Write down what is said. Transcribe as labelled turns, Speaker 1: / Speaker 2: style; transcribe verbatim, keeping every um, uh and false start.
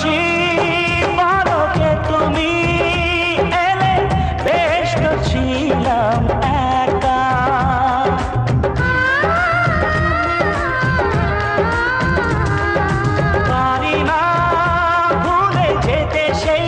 Speaker 1: খুশি পলকে তুমি এলে, বেশ তো ছিলাম একা। পারি না ভুলে যেতে সেই